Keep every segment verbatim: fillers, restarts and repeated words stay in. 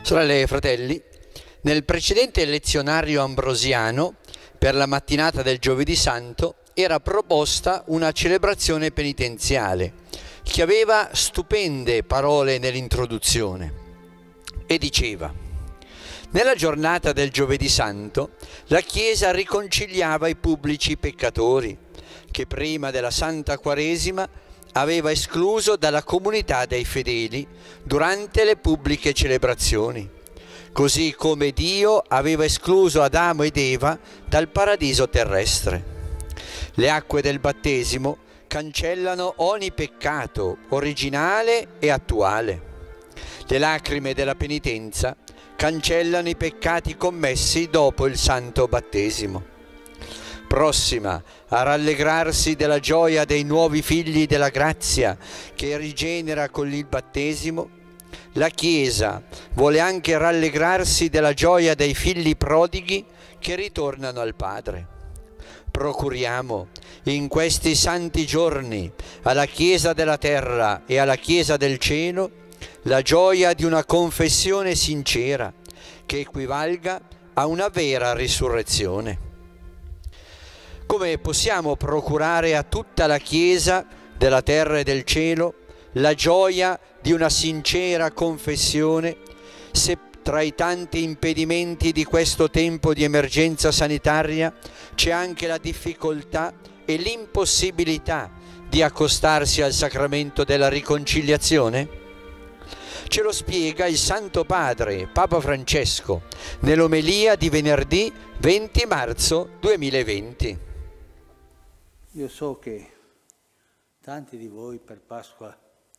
Sorelle e fratelli, nel precedente lezionario ambrosiano, per la mattinata del Giovedì Santo, era proposta una celebrazione penitenziale che aveva stupende parole nell'introduzione e diceva: nella giornata del Giovedì Santo la Chiesa riconciliava i pubblici peccatori che prima della Santa Quaresima aveva escluso dalla comunità dei fedeli durante le pubbliche celebrazioni, così come Dio aveva escluso Adamo ed Eva dal paradiso terrestre. Le acque del battesimo cancellano ogni peccato originale e attuale. Le lacrime della penitenza cancellano i peccati commessi dopo il santo battesimo. Prossima a rallegrarsi della gioia dei nuovi figli della grazia che rigenera con il battesimo, la Chiesa vuole anche rallegrarsi della gioia dei figli prodighi che ritornano al Padre. Procuriamo in questi santi giorni alla Chiesa della terra e alla Chiesa del cielo la gioia di una confessione sincera che equivalga a una vera risurrezione. Come possiamo procurare a tutta la Chiesa della terra e del cielo la gioia di una sincera confessione se tra i tanti impedimenti di questo tempo di emergenza sanitaria c'è anche la difficoltà e l'impossibilità di accostarsi al sacramento della riconciliazione? Ce lo spiega il Santo Padre Papa Francesco nell'omelia di venerdì venti marzo duemilaventi. Io so che tanti di voi per Pasqua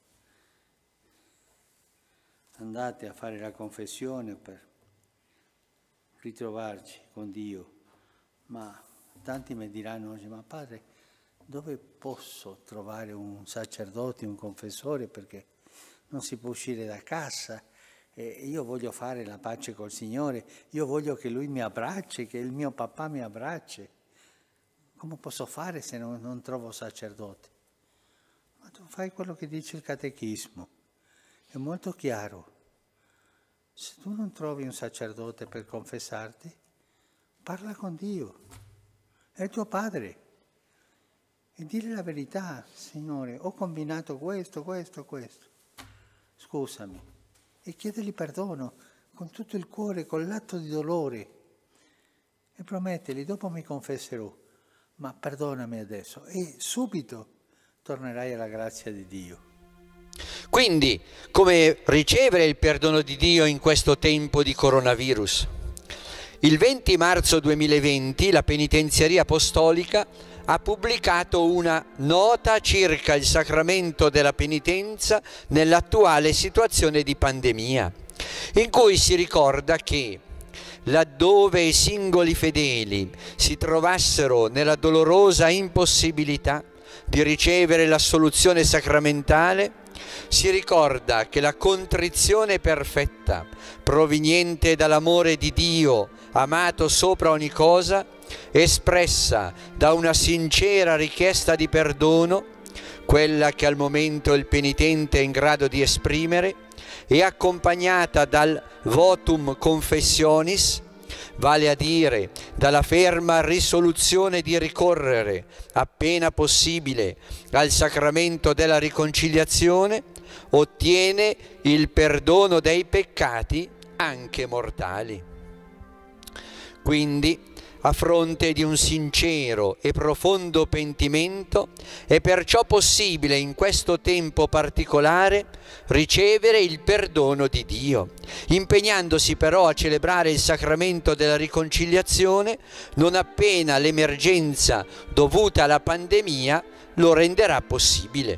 andate a fare la confessione per ritrovarci con Dio, ma tanti mi diranno oggi: ma padre, dove posso trovare un sacerdote, un confessore, perché non si può uscire da casa e io voglio fare la pace col Signore, io voglio che Lui mi abbracci, che il mio papà mi abbracci. Come posso fare se non, non trovo sacerdote? Ma tu fai quello che dice il catechismo, è molto chiaro. Se tu non trovi un sacerdote per confessarti, parla con Dio, è il tuo Padre, e dire la verità: Signore, ho combinato questo, questo, questo, scusami, e chiedergli perdono con tutto il cuore, con l'atto di dolore, e promettergli: dopo mi confesserò, ma perdonami adesso, e subito tornerai alla grazia di Dio. Quindi, come ricevere il perdono di Dio in questo tempo di coronavirus? Il venti marzo duemilaventi la Penitenziaria Apostolica ha pubblicato una nota circa il sacramento della penitenza nell'attuale situazione di pandemia, in cui si ricorda che laddove i singoli fedeli si trovassero nella dolorosa impossibilità di ricevere l'assoluzione sacramentale, si ricorda che la contrizione perfetta, proveniente dall'amore di Dio, amato sopra ogni cosa, espressa da una sincera richiesta di perdono, quella che al momento il penitente è in grado di esprimere, e accompagnata dal votum confessionis, vale a dire dalla ferma risoluzione di ricorrere appena possibile al sacramento della riconciliazione, ottiene il perdono dei peccati anche mortali. Quindi, a fronte di un sincero e profondo pentimento, è perciò possibile in questo tempo particolare ricevere il perdono di Dio, impegnandosi però a celebrare il sacramento della riconciliazione non appena l'emergenza dovuta alla pandemia lo renderà possibile.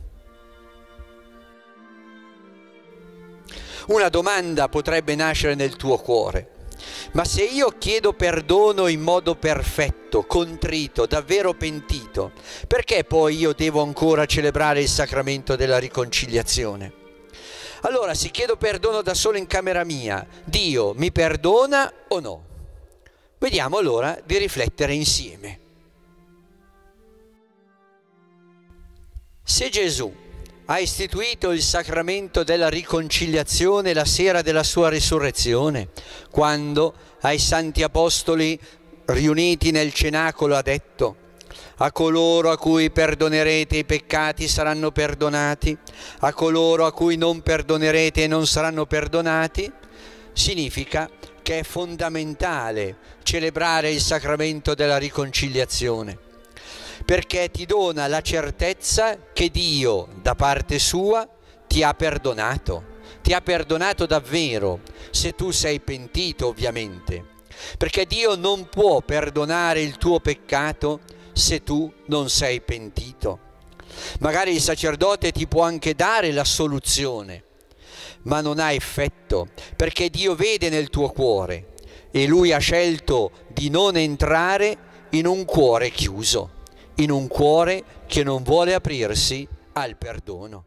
Una domanda potrebbe nascere nel tuo cuore: ma se io chiedo perdono in modo perfetto, contrito, davvero pentito, perché poi io devo ancora celebrare il sacramento della riconciliazione? Allora, se chiedo perdono da solo in camera mia, Dio mi perdona o no? Vediamo allora di riflettere insieme. Se Gesù ha istituito il sacramento della riconciliazione la sera della sua risurrezione, quando ai santi apostoli riuniti nel cenacolo ha detto: a coloro a cui perdonerete i peccati saranno perdonati, a coloro a cui non perdonerete non saranno perdonati. Significa che è fondamentale celebrare il sacramento della riconciliazione, perché ti dona la certezza che Dio, da parte sua, ti ha perdonato, ti ha perdonato davvero, se tu sei pentito ovviamente, perché Dio non può perdonare il tuo peccato se tu non sei pentito. Magari il sacerdote ti può anche dare la soluzione, ma non ha effetto, perché Dio vede nel tuo cuore e Lui ha scelto di non entrare in un cuore chiuso, in un cuore che non vuole aprirsi al perdono.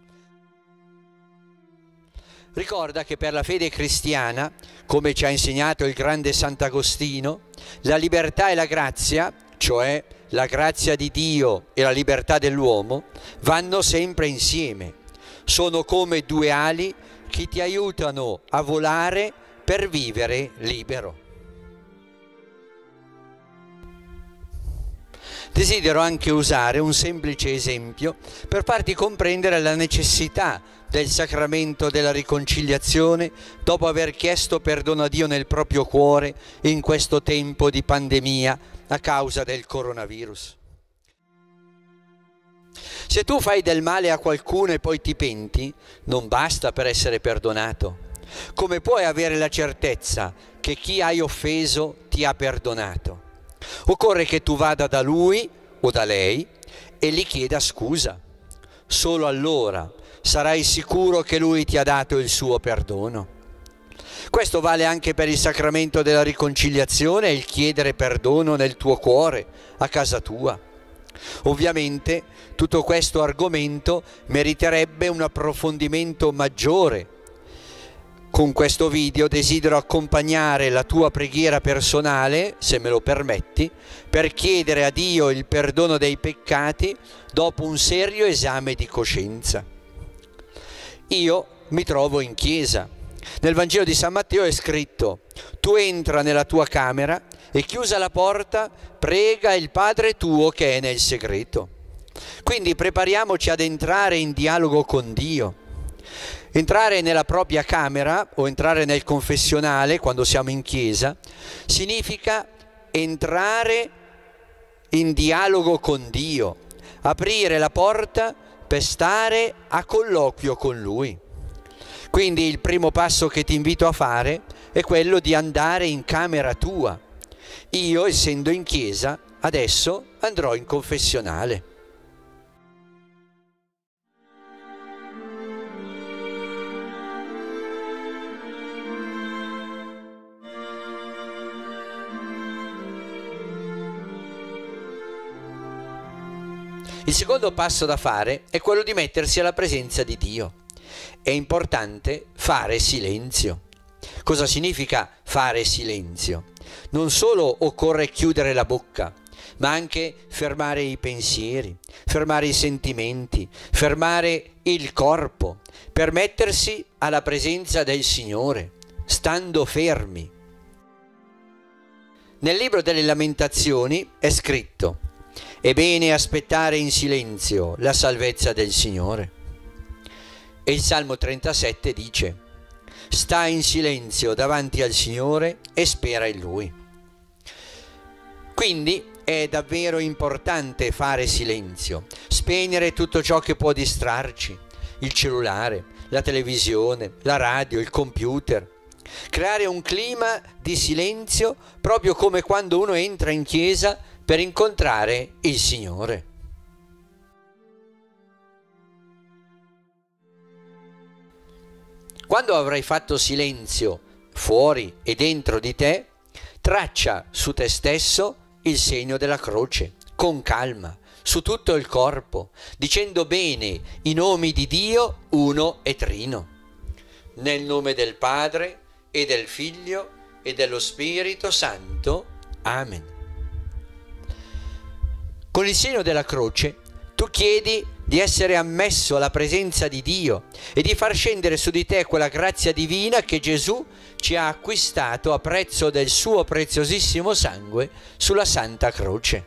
Ricorda che per la fede cristiana, come ci ha insegnato il grande Sant'Agostino, la libertà e la grazia, cioè la grazia di Dio e la libertà dell'uomo, vanno sempre insieme. Sono come due ali che ti aiutano a volare per vivere libero. Desidero anche usare un semplice esempio per farti comprendere la necessità del sacramento della riconciliazione dopo aver chiesto perdono a Dio nel proprio cuore in questo tempo di pandemia a causa del coronavirus. Se tu fai del male a qualcuno e poi ti penti, non basta per essere perdonato. Come puoi avere la certezza che chi hai offeso ti ha perdonato? Occorre che tu vada da lui o da lei e gli chieda scusa. Solo allora sarai sicuro che lui ti ha dato il suo perdono. Questo vale anche per il sacramento della riconciliazione e il chiedere perdono nel tuo cuore, a casa tua. Ovviamente tutto questo argomento meriterebbe un approfondimento maggiore. Con questo video desidero accompagnare la tua preghiera personale, se me lo permetti, per chiedere a Dio il perdono dei peccati dopo un serio esame di coscienza. Io mi trovo in chiesa. Nel Vangelo di San Matteo è scritto: tu entra nella tua camera e chiusa la porta, prega il Padre tuo che è nel segreto. Quindi prepariamoci ad entrare in dialogo con Dio. Entrare nella propria camera o entrare nel confessionale quando siamo in chiesa significa entrare in dialogo con Dio, aprire la porta per stare a colloquio con Lui. Quindi il primo passo che ti invito a fare è quello di andare in camera tua. Io, essendo in chiesa, adesso andrò in confessionale. Il secondo passo da fare è quello di mettersi alla presenza di Dio. È importante fare silenzio. Cosa significa fare silenzio? Non solo occorre chiudere la bocca, ma anche fermare i pensieri, fermare i sentimenti, fermare il corpo, per mettersi alla presenza del Signore, stando fermi. Nel libro delle Lamentazioni è scritto: è bene aspettare in silenzio la salvezza del Signore. E il Salmo trentasette dice: sta in silenzio davanti al Signore e spera in Lui. Quindi è davvero importante fare silenzio, spegnere tutto ciò che può distrarci, il cellulare, la televisione, la radio, il computer, creare un clima di silenzio proprio come quando uno entra in chiesa per incontrare il Signore. Quando avrai fatto silenzio fuori e dentro di te, traccia su te stesso il segno della croce, con calma, su tutto il corpo, dicendo bene i nomi di Dio uno e trino. Nel nome del Padre e del Figlio e dello Spirito Santo. Amen. Con il segno della croce tu chiedi di essere ammesso alla presenza di Dio e di far scendere su di te quella grazia divina che Gesù ci ha acquistato a prezzo del suo preziosissimo sangue sulla Santa Croce.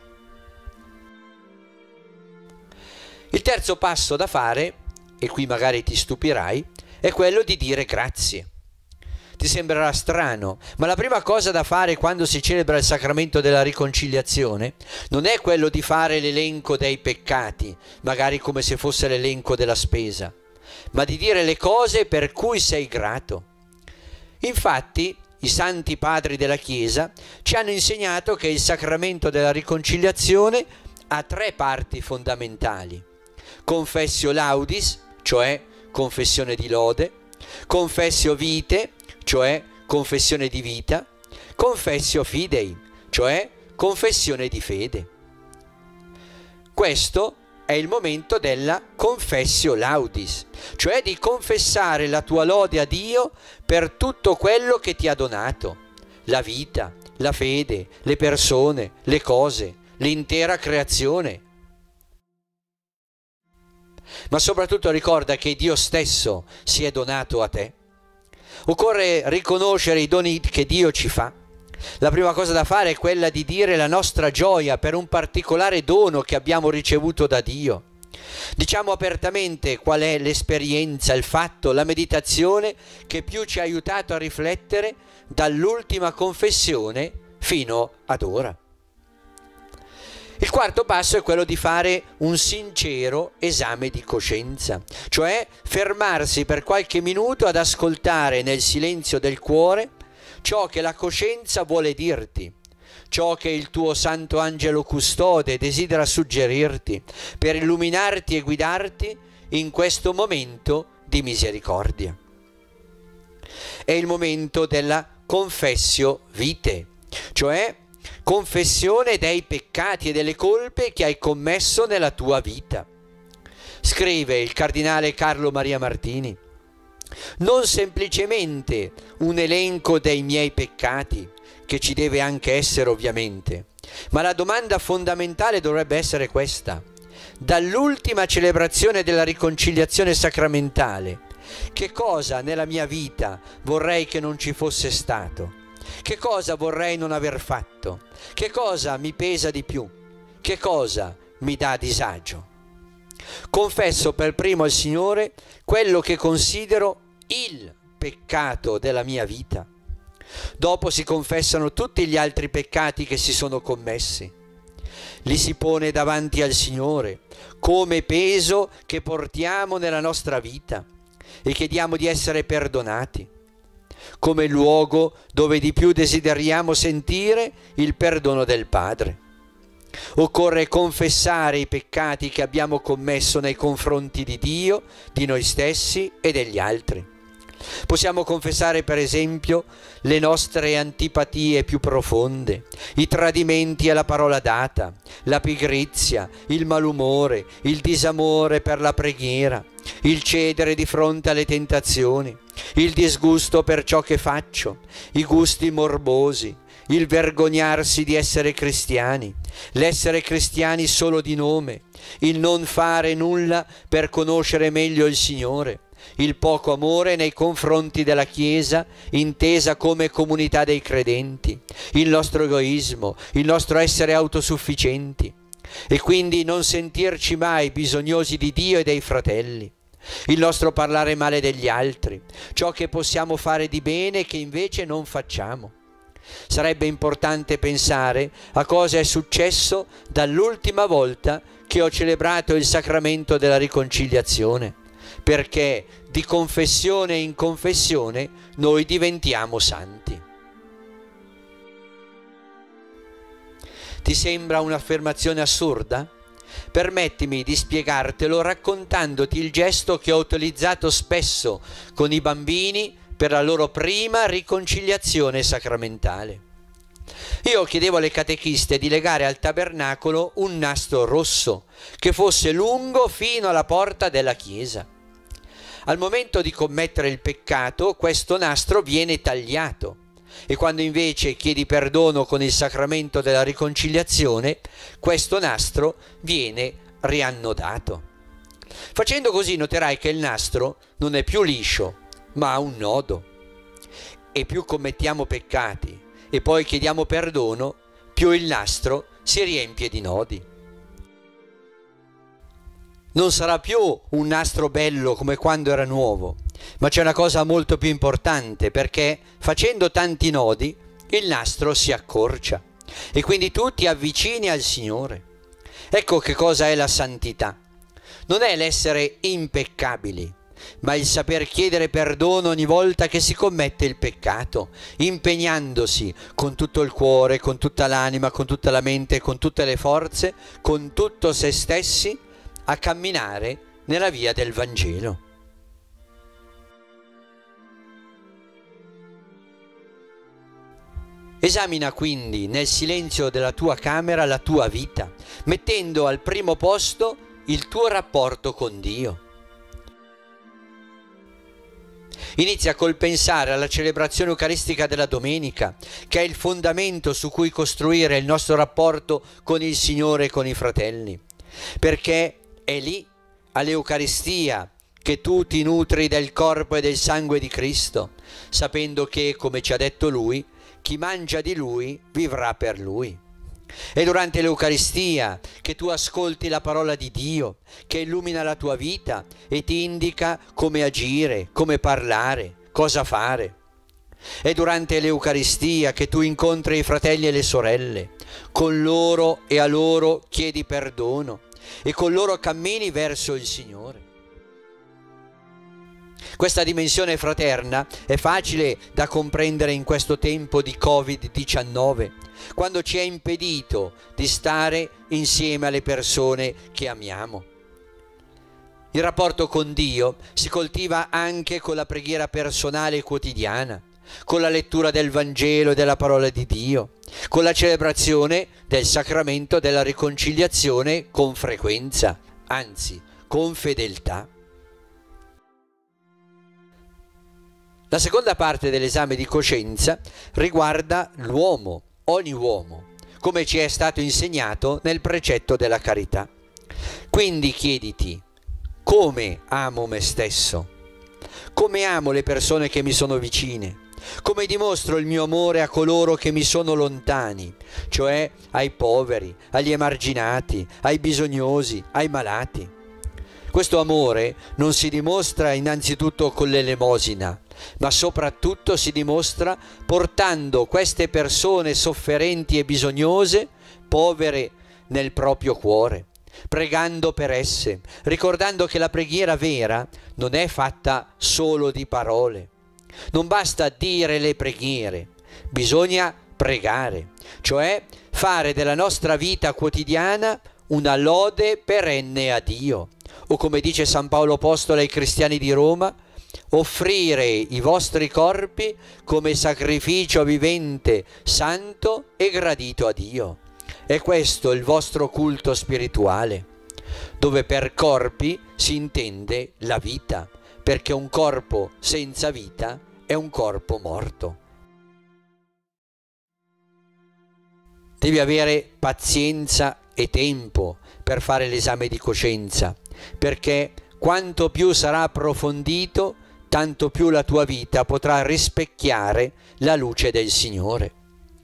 Il terzo passo da fare, e qui magari ti stupirai, è quello di dire grazie. Ti sembrerà strano, ma la prima cosa da fare quando si celebra il sacramento della riconciliazione non è quello di fare l'elenco dei peccati, magari come se fosse l'elenco della spesa, ma di dire le cose per cui sei grato. Infatti, i santi padri della Chiesa ci hanno insegnato che il sacramento della riconciliazione ha tre parti fondamentali: confessio laudis, cioè confessione di lode; confessio vitae, cioè confessione di vita; confessio fidei, cioè confessione di fede. Questo è il momento della confessio laudis, cioè di confessare la tua lode a Dio per tutto quello che ti ha donato: la vita, la fede, le persone, le cose, l'intera creazione. Ma soprattutto ricorda che Dio stesso si è donato a te. Occorre riconoscere i doni che Dio ci fa. La prima cosa da fare è quella di dire la nostra gioia per un particolare dono che abbiamo ricevuto da Dio. Diciamo apertamente qual è l'esperienza, il fatto, la meditazione che più ci ha aiutato a riflettere dall'ultima confessione fino ad ora. Il quarto passo è quello di fare un sincero esame di coscienza, cioè fermarsi per qualche minuto ad ascoltare nel silenzio del cuore ciò che la coscienza vuole dirti, ciò che il tuo santo angelo custode desidera suggerirti per illuminarti e guidarti in questo momento di misericordia. È il momento della confessio vitae, cioè confessione dei peccati e delle colpe che hai commesso nella tua vita. Scrive il cardinale Carlo Maria Martini: non semplicemente un elenco dei miei peccati, che ci deve anche essere ovviamente, ma la domanda fondamentale dovrebbe essere questa: dall'ultima celebrazione della riconciliazione sacramentale, che cosa nella mia vita vorrei che non ci fosse stato? Che cosa vorrei non aver fatto? Che cosa mi pesa di più? Che cosa mi dà disagio? Confesso per primo al Signore quello che considero il peccato della mia vita. Dopo si confessano tutti gli altri peccati che si sono commessi. Li si pone davanti al Signore come peso che portiamo nella nostra vita e chiediamo di essere perdonati, come luogo dove di più desideriamo sentire il perdono del Padre. Occorre confessare i peccati che abbiamo commesso nei confronti di Dio, di noi stessi e degli altri. Possiamo confessare per esempio le nostre antipatie più profonde, i tradimenti alla parola data, la pigrizia, il malumore, il disamore per la preghiera, il cedere di fronte alle tentazioni, il disgusto per ciò che faccio, i gusti morbosi, il vergognarsi di essere cristiani, l'essere cristiani solo di nome, il non fare nulla per conoscere meglio il Signore, il poco amore nei confronti della Chiesa intesa come comunità dei credenti, il nostro egoismo, il nostro essere autosufficienti e quindi non sentirci mai bisognosi di Dio e dei fratelli, il nostro parlare male degli altri, ciò che possiamo fare di bene che invece non facciamo. Sarebbe importante pensare a cosa è successo dall'ultima volta che ho celebrato il sacramento della riconciliazione, perché di confessione in confessione noi diventiamo santi. Ti sembra un'affermazione assurda? Permettimi di spiegartelo raccontandoti il gesto che ho utilizzato spesso con i bambini per la loro prima riconciliazione sacramentale. Io chiedevo alle catechiste di legare al tabernacolo un nastro rosso che fosse lungo fino alla porta della chiesa. Al momento di commettere il peccato, questo nastro viene tagliato e quando invece chiedi perdono con il sacramento della riconciliazione, questo nastro viene riannodato. Facendo così noterai che il nastro non è più liscio, ma ha un nodo. E più commettiamo peccati e poi chiediamo perdono, più il nastro si riempie di nodi. Non sarà più un nastro bello come quando era nuovo, ma c'è una cosa molto più importante, perché facendo tanti nodi il nastro si accorcia e quindi tu ti avvicini al Signore. Ecco che cosa è la santità. Non è l'essere impeccabili, ma il saper chiedere perdono ogni volta che si commette il peccato, impegnandosi con tutto il cuore, con tutta l'anima, con tutta la mente, con tutte le forze, con tutto se stessi, a camminare nella via del Vangelo. Esamina quindi nel silenzio della tua camera la tua vita, mettendo al primo posto il tuo rapporto con Dio. Inizia col pensare alla celebrazione eucaristica della domenica, che è il fondamento su cui costruire il nostro rapporto con il Signore e con i fratelli, perché è lì, all'Eucaristia, che tu ti nutri del corpo e del sangue di Cristo, sapendo che, come ci ha detto Lui, chi mangia di Lui vivrà per Lui. È durante l'Eucaristia che tu ascolti la parola di Dio, che illumina la tua vita e ti indica come agire, come parlare, cosa fare. È durante l'Eucaristia che tu incontri i fratelli e le sorelle, con loro e a loro chiedi perdono e con loro cammini verso il Signore. Questa dimensione fraterna è facile da comprendere in questo tempo di covid diciannove, quando ci è impedito di stare insieme alle persone che amiamo. Il rapporto con Dio si coltiva anche con la preghiera personale e quotidiana, con la lettura del Vangelo e della parola di Dio, con la celebrazione del sacramento della riconciliazione con frequenza, anzi con fedeltà. La seconda parte dell'esame di coscienza riguarda l'uomo, ogni uomo, come ci è stato insegnato nel precetto della carità. Quindi chiediti: come amo me stesso? Come amo le persone che mi sono vicine? Come dimostro il mio amore a coloro che mi sono lontani, cioè ai poveri, agli emarginati, ai bisognosi, ai malati? Questo amore non si dimostra innanzitutto con l'elemosina, ma soprattutto si dimostra portando queste persone sofferenti e bisognose, povere nel proprio cuore, pregando per esse, ricordando che la preghiera vera non è fatta solo di parole. Non basta dire le preghiere, bisogna pregare, cioè fare della nostra vita quotidiana una lode perenne a Dio, o come dice San Paolo Apostolo ai cristiani di Roma, offrire i vostri corpi come sacrificio vivente, santo e gradito a Dio. È questo il vostro culto spirituale, dove per corpi si intende la vita, perché un corpo senza vita è un corpo morto. Devi avere pazienza e tempo per fare l'esame di coscienza, perché quanto più sarà approfondito, tanto più la tua vita potrà rispecchiare la luce del Signore.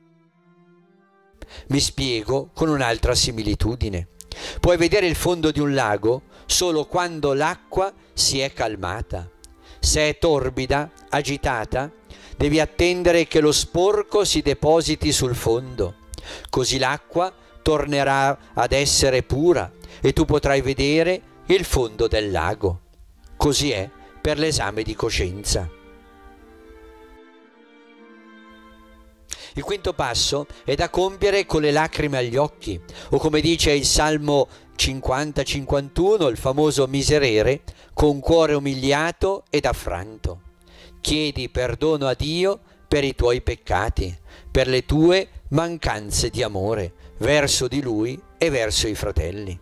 Mi spiego con un'altra similitudine. Puoi vedere il fondo di un lago solo quando l'acqua si è calmata. Se è torbida, agitata, devi attendere che lo sporco si depositi sul fondo. Così l'acqua tornerà ad essere pura e tu potrai vedere il fondo del lago. Così è per l'esame di coscienza. Il quinto passo è da compiere con le lacrime agli occhi, o come dice il Salmo cinquanta cinquantuno, il famoso miserere, con cuore umiliato ed affranto. Chiedi perdono a Dio per i tuoi peccati, per le tue mancanze di amore verso di Lui e verso i fratelli.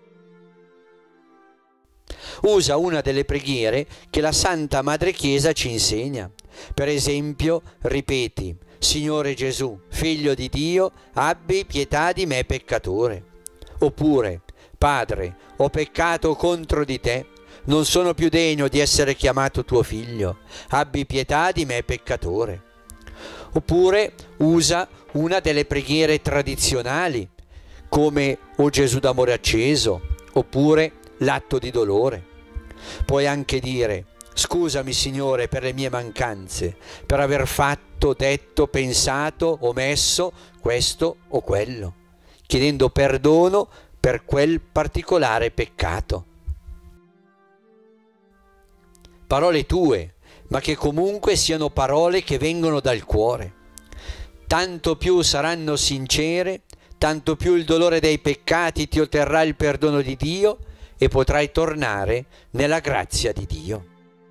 Usa una delle preghiere che la Santa Madre Chiesa ci insegna. Per esempio, ripeti: Signore Gesù, Figlio di Dio, abbi pietà di me peccatore. Oppure, Padre, ho peccato contro di te, non sono più degno di essere chiamato tuo figlio, abbi pietà di me peccatore. Oppure usa una delle preghiere tradizionali, come O Gesù d'amore acceso, oppure l'atto di dolore. Puoi anche dire: scusami Signore per le mie mancanze, per aver fatto, detto, pensato, omesso questo o quello, chiedendo perdono per quel particolare peccato. Parole tue, ma che comunque siano parole che vengono dal cuore. Tanto più saranno sincere, tanto più il dolore dei peccati ti otterrà il perdono di Dio e potrai tornare nella grazia di Dio.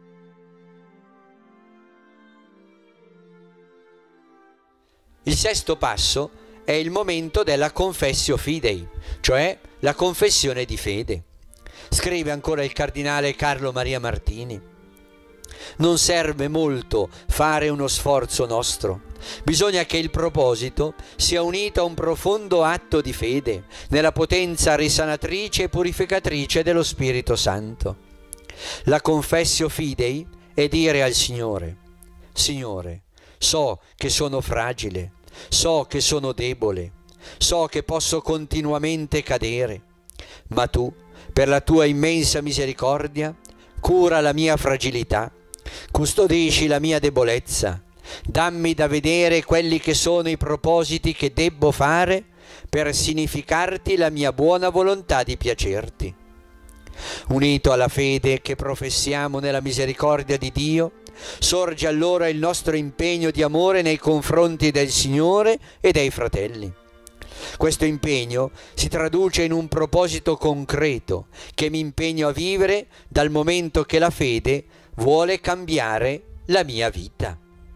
Il sesto passo è il momento della confessio fidei, cioè la confessione di fede. Scrive ancora il cardinale Carlo Maria Martini: non serve molto fare uno sforzo nostro, bisogna che il proposito sia unito a un profondo atto di fede nella potenza risanatrice e purificatrice dello Spirito Santo. La confessio fidei è dire al Signore: Signore, so che sono fragile, so che sono debole, so che posso continuamente cadere, ma tu, per la tua immensa misericordia, cura la mia fragilità, custodisci la mia debolezza, dammi da vedere quelli che sono i propositi che debbo fare per significarti la mia buona volontà di piacerti. Unito alla fede che professiamo nella misericordia di Dio, sorge allora il nostro impegno di amore nei confronti del Signore e dei fratelli. Questo impegno si traduce in un proposito concreto che mi impegno a vivere dal momento che la fede vuole cambiare la mia vita.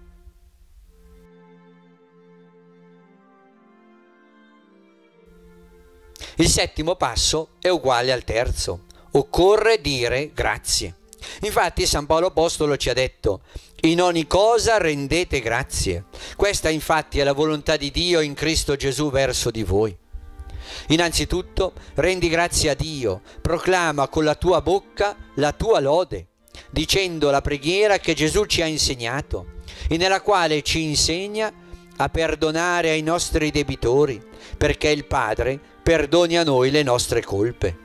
Il settimo passo è uguale al terzo. Occorre dire grazie. Infatti San Paolo Apostolo ci ha detto: in ogni cosa rendete grazie. Questa infatti è la volontà di Dio in Cristo Gesù verso di voi. Innanzitutto rendi grazie a Dio, proclama con la tua bocca la tua lode, dicendo la preghiera che Gesù ci ha insegnato e nella quale ci insegna a perdonare ai nostri debitori, perché il Padre perdoni a noi le nostre colpe.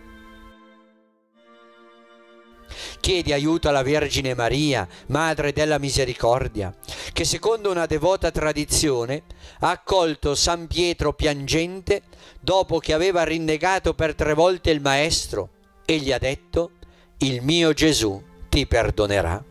Chiedi aiuto alla Vergine Maria, Madre della Misericordia, che secondo una devota tradizione ha accolto San Pietro piangente dopo che aveva rinnegato per tre volte il Maestro e gli ha detto: il mio Gesù ti perdonerà.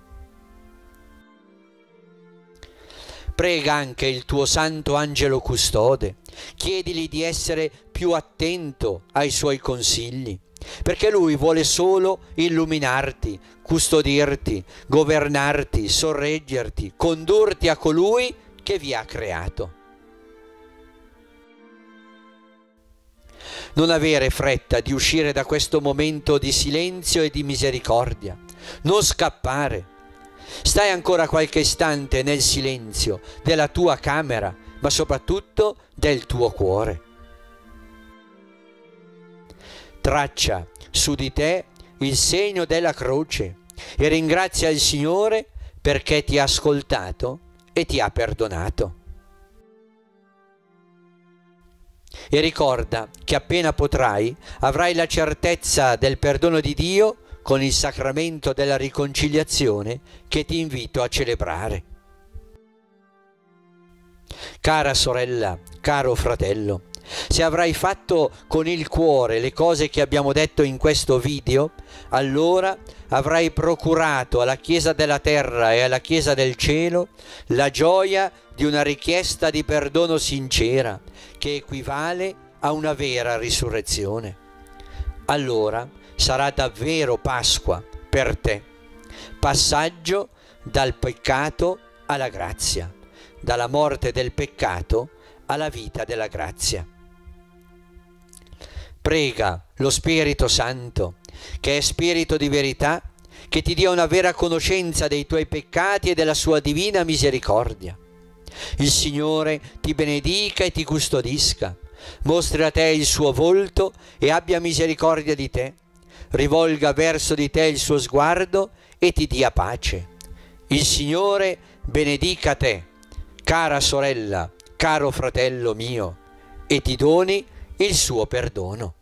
Prega anche il tuo santo angelo custode, chiedigli di essere più attento ai suoi consigli, perché lui vuole solo illuminarti, custodirti, governarti, sorreggerti, condurti a colui che vi ha creato. Non avere fretta di uscire da questo momento di silenzio e di misericordia, non scappare. Stai ancora qualche istante nel silenzio della tua camera, ma soprattutto del tuo cuore. Traccia su di te il segno della croce e ringrazia il Signore perché ti ha ascoltato e ti ha perdonato. E ricorda che appena potrai avrai la certezza del perdono di Dio con il sacramento della riconciliazione che ti invito a celebrare. Cara sorella, caro fratello, se avrai fatto con il cuore le cose che abbiamo detto in questo video, allora avrai procurato alla Chiesa della terra e alla Chiesa del cielo la gioia di una richiesta di perdono sincera che equivale a una vera risurrezione. Allora sarà davvero Pasqua per te, passaggio dal peccato alla grazia, dalla morte del peccato alla vita della grazia. Prega lo Spirito Santo, che è Spirito di verità, che ti dia una vera conoscenza dei tuoi peccati e della sua divina misericordia. Il Signore ti benedica e ti custodisca, mostri a te il suo volto e abbia misericordia di te, rivolga verso di te il suo sguardo e ti dia pace. Il Signore benedica te, cara sorella, caro fratello mio, e ti doni il suo perdono.